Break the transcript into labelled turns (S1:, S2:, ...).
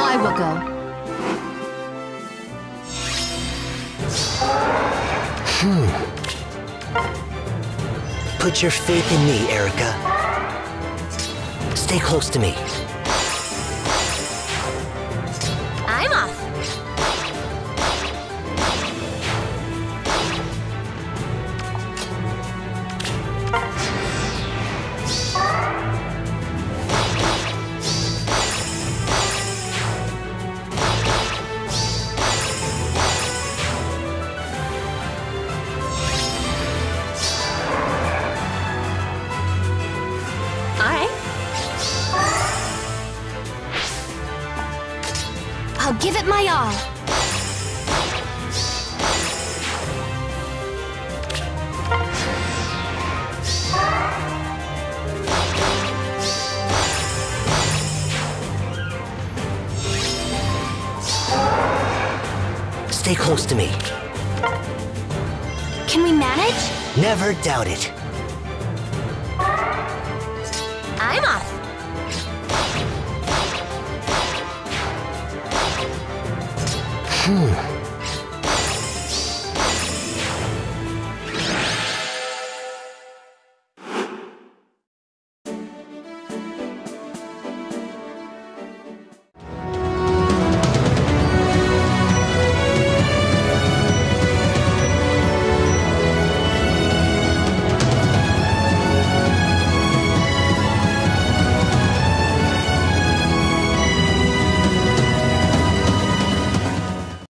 S1: I will go.
S2: Put your faith in me, Erica. Stay close to me.
S1: I'm off. I'll give it my all.
S2: Stay close to me.
S1: Can we manage?
S2: Never doubt it.
S1: I'm off.
S2: Hmm.